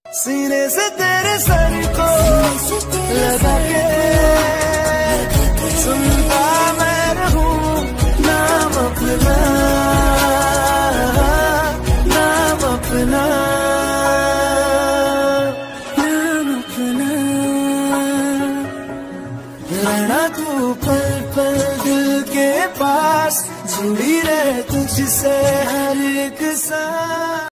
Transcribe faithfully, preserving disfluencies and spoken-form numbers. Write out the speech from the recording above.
सीने से तेरे सर को लगा के सुनता मैं रहूं नाम अपना, नाम अपना, नाम अपना। रहना तू पल पल दिल के पास, जुड़ी रहे तुझसे हर एक सांस।